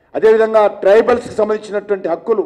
అదేవిధంగా ట్రైబల్స్కి సంబంధించినటువంటి హక్కులు,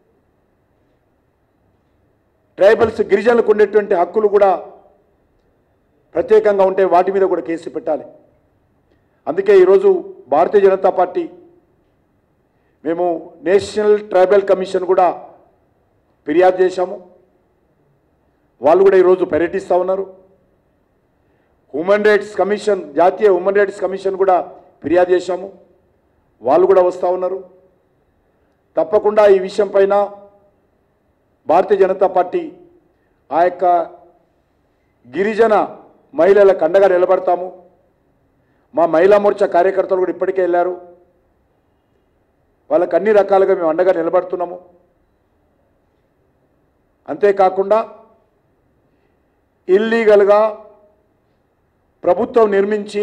ట్రైబల్స్ గిరిజనులకు ఉండేటువంటి హక్కులు కూడా ప్రత్యేకంగా ఉంటే వాటి మీద కూడా కేసు పెట్టాలి. అందుకే ఈరోజు భారతీయ జనతా పార్టీ మేము నేషనల్ ట్రైబల్ కమిషన్ కూడా ఫిర్యాదు చేశాము. వాళ్ళు కూడా ఈరోజు పర్యటిస్తూ ఉన్నారు. హ్యూమన్ రైట్స్ కమిషన్, జాతీయ హ్యూమన్ రైట్స్ కమిషన్ కూడా ఫిర్యాదు చేశాము. వాళ్ళు కూడా వస్తూ ఉన్నారు. తప్పకుండా ఈ విషయం పైన భారతీయ జనతా పార్టీ ఆ యొక్క గిరిజన మహిళలకు అండగా నిలబడతాము. మా మహిళా మోర్చా కార్యకర్తలు కూడా ఇప్పటికే వెళ్ళారు. వాళ్ళకు అన్ని రకాలుగా మేము అండగా నిలబడుతున్నాము. అంతేకాకుండా ఇల్లీగల్గా ప్రభుత్వం నిర్మించి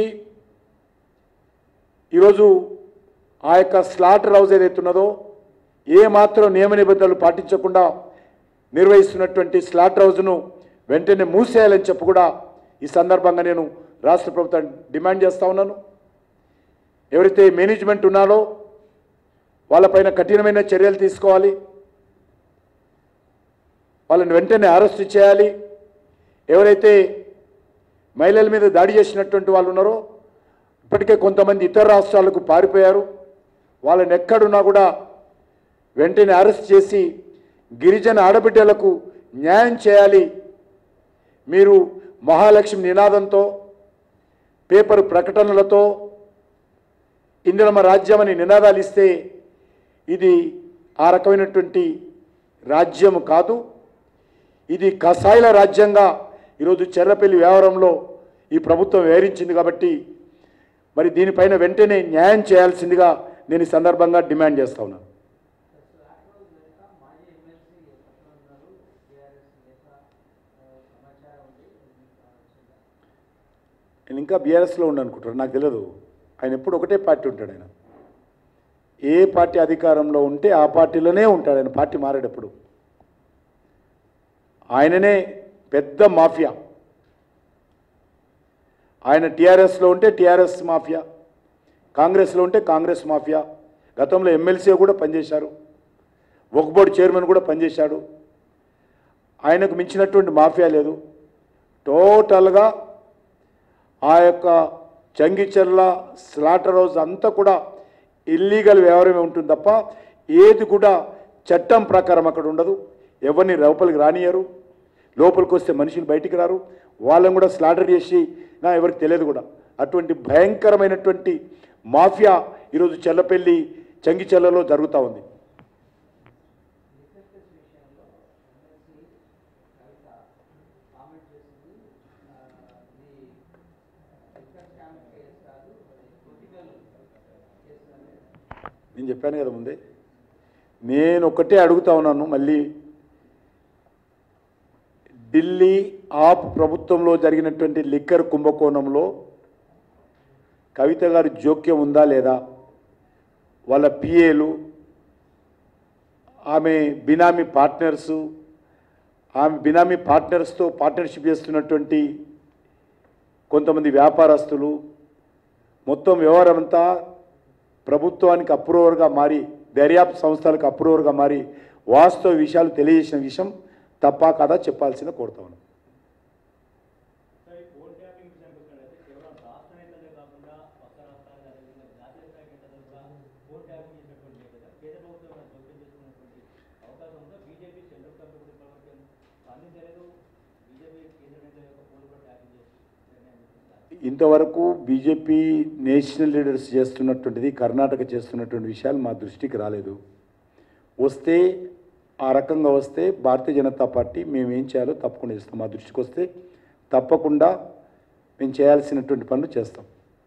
ఈరోజు ఆ యొక్క స్లాటర్ హౌస్ ఏదైతున్నదో ఏమాత్రం నియమ నిబంధనలు పాటించకుండా నిర్వహిస్తున్నటువంటి స్లాటర్ హౌస్ను వెంటనే మూసేయాలని చెప్పి కూడా ఈ సందర్భంగా నేను రాష్ట్ర ప్రభుత్వాన్ని డిమాండ్ చేస్తూ ఉన్నాను. ఎవరైతే మేనేజ్మెంట్ ఉన్నారో వాళ్ళపైన కఠినమైన చర్యలు తీసుకోవాలి. వాళ్ళని వెంటనే అరెస్ట్ చేయాలి. ఎవరైతే మహిళల మీద దాడి చేసినటువంటి వాళ్ళు ఉన్నారో ఇప్పటికే కొంతమంది ఇతర రాష్ట్రాలకు పారిపోయారు. వాళ్ళని ఎక్కడున్నా కూడా వెంటనే అరెస్ట్ చేసి గిరిజన ఆడబిడ్డలకు న్యాయం చేయాలి. మీరు మహాలక్ష్మి నినాదంతో, పేపర్ ప్రకటనలతో ఇందిరమ్మ రాజ్యం అని నినాదాలు ఇస్తే ఇది ఆ రకమైనటువంటి రాజ్యం కాదు. ఇది కసాయిల రాజ్యంగా ఈరోజు చెర్లపల్లి వ్యవహారంలో ఈ ప్రభుత్వం వ్యవహరించింది. కాబట్టి మరి దీనిపైన వెంటనే న్యాయం చేయాల్సిందిగా నేను ఈ సందర్భంగా డిమాండ్ చేస్తా ఉన్నాను. నేను ఇంకా బీఆర్ఎస్లో ఉండనుకుంటాను, నాకు తెలియదు. ఆయన ఎప్పుడు ఒకటే పార్టీ ఉంటాడు. ఆయన ఏ పార్టీ అధికారంలో ఉంటే ఆ పార్టీలోనే ఉంటాడు. ఆయన పార్టీ మారేటప్పుడు ఆయననే పెద్ద మాఫియా. ఆయన టీఆర్ఎస్లో ఉంటే టీఆర్ఎస్ మాఫియా, కాంగ్రెస్లో ఉంటే కాంగ్రెస్ మాఫియా. గతంలో ఎమ్మెల్సీ కూడా పనిచేశారు, వక్ఫ్ బోర్డు చైర్మన్ కూడా పనిచేశాడు. ఆయనకు మించినటువంటి మాఫియా లేదు. టోటల్గా ఆ యొక్క చంగిచెర్ల స్లాటర్ హౌస్ అంతా కూడా ఇల్లీగల్ వ్యవహారమే ఉంటుంది తప్ప ఏది కూడా చట్టం ప్రకారం అక్కడ ఉండదు. ఎవరిని లోపలికి రానియరు. లోపలికి వస్తే మనుషులు బయటికి రారు. వాళ్ళని కూడా స్లాటర్ చేసి ఎవరికి తెలియదు కూడా. అటువంటి భయంకరమైనటువంటి మాఫియా ఈరోజు చెర్లపల్లి చంగిచెర్లలో జరుగుతూ ఉంది. నేను చెప్పాను కదా ముందే, నేను ఒకటే అడుగుతా ఉన్నాను. మళ్ళీ ఢిల్లీ ఆప్ ప్రభుత్వంలో జరిగినటువంటి లిక్కర్ కుంభకోణంలో కవిత గారి జోక్యం ఉందా లేదా? వాళ్ళ పిఏలు, ఆమె బినామీ పార్ట్నర్సు, ఆమె బినామీ పార్ట్నర్స్తో పార్ట్నర్షిప్ చేస్తున్నటువంటి కొంతమంది వ్యాపారస్తులు, మొత్తం వ్యవహారం అంతా ప్రభుత్వానికి అప్రూవర్గా మారి, దర్యాప్తు సంస్థలకు అప్రూవర్గా మారి వాస్తవ విషయాలు తెలియజేసిన విషయం తప్ప కదా చెప్పాల్సిన కోరుతా ఉన్నాను. ఇంతవరకు బీజేపీ నేషనల్ లీడర్స్ చేస్తున్నటువంటిది, కర్ణాటక చేస్తున్నటువంటి విషయాలు మా దృష్టికి రాలేదు. వస్తే ఆ రకంగా వస్తే భారతీయ జనతా పార్టీ మేము ఏం చేయాలో తప్పకుండా చేస్తాం. మా దృష్టికి వస్తే తప్పకుండా మేము చేయాల్సినటువంటి పనులు చేస్తాం.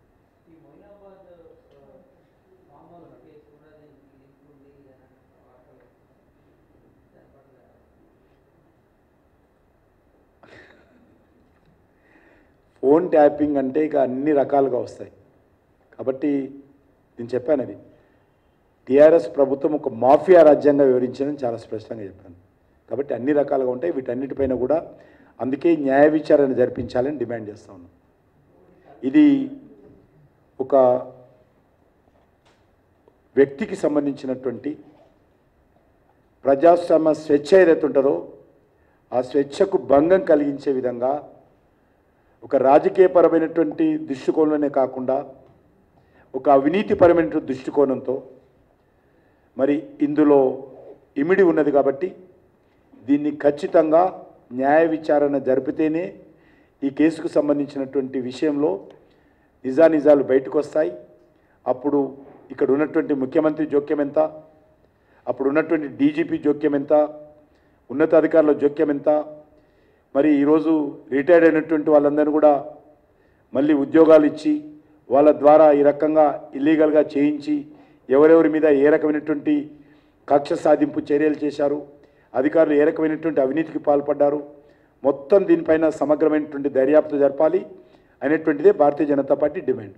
ఫోన్ ట్యాపింగ్ అంటే ఇక అన్ని రకాలుగా వస్తాయి. కాబట్టి నేను చెప్పాను, అది టీఆర్ఎస్ ప్రభుత్వం ఒక మాఫియా రాజ్యంగా వివరించిందని చాలా స్పష్టంగా చెప్పాను. కాబట్టి అన్ని రకాలుగా ఉంటాయి. వీటన్నిటిపైన కూడా అందుకే న్యాయ విచారణ జరిపించాలని డిమాండ్ చేస్తా ఉన్నాం. ఇది ఒక వ్యక్తికి సంబంధించినటువంటి ప్రజాస్వామ్య స్వేచ్ఛ ఏదైతే ఉంటుందో ఆ స్వేచ్ఛకు భంగం కలిగించే విధంగా ఒక రాజకీయపరమైనటువంటి దృష్టికోణంలోనే కాకుండా ఒక అవినీతిపరమైనటువంటి దృష్టికోణంతో మరి ఇందులో ఇమిడి ఉన్నది కాబట్టి దీన్ని ఖచ్చితంగా న్యాయ విచారణ జరిపితేనే ఈ కేసుకు సంబంధించినటువంటి విషయంలో నిజానిజాలు బయటకు వస్తాయి. అప్పుడు ఇక్కడ ఉన్నటువంటి ముఖ్యమంత్రి జోక్యం ఎంత, అప్పుడు ఉన్నటువంటి డీజీపీ జోక్యం ఎంత, ఉన్నతాధికారుల జోక్యం ఎంత, మరి ఈరోజు రిటైర్డ్ అయినటువంటి వాళ్ళందరూ కూడా మళ్ళీ ఉద్యోగాలు ఇచ్చి వాళ్ళ ద్వారా ఈ రకంగా ఇల్లీగల్గా చేయించి ఎవరెవరి మీద ఏ రకమైనటువంటి కక్ష సాధింపు చర్యలు చేశారు, అధికారులు ఏ రకమైనటువంటి అవినీతికి పాల్పడ్డారు, మొత్తం దీనిపైన సమగ్రమైనటువంటి దర్యాప్తు జరపాలి అనేటువంటిదే భారతీయ జనతా పార్టీ డిమాండ్.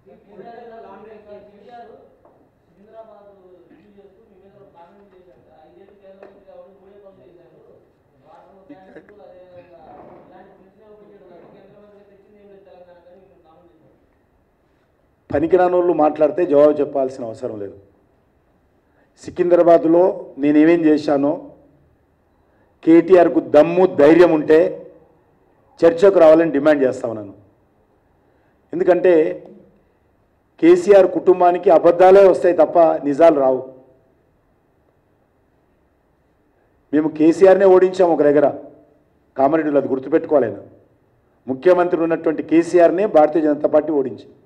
పనికిరాని వాళ్ళు మాట్లాడితే జవాబు చెప్పాల్సిన అవసరం లేదు. సికింద్రాబాద్లో నేనేమేం చేశానో కేటీఆర్కు దమ్ము ధైర్యం ఉంటే చర్చకు రావాలని డిమాండ్ చేస్తామన్నాను. ఎందుకంటే కేసీఆర్ కుటుంబానికి అబద్ధాలే వస్తాయి తప్ప నిజాలు రావు. మేము కేసీఆర్నే ఓడించాము ఒక దగ్గర, కామారెడ్డిలో, అది గుర్తుపెట్టుకోవాలైనా. ముఖ్యమంత్రి ఉన్నటువంటి కేసీఆర్నే భారతీయ జనతా పార్టీ ఓడించింది.